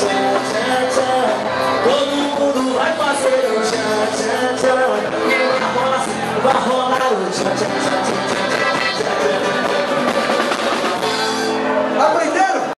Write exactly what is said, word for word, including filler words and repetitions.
tchan, tchan, tchan. Todo mundo vai fazer o tchan, tchan, tchan. E a bola vai rolar o tchan, tchan.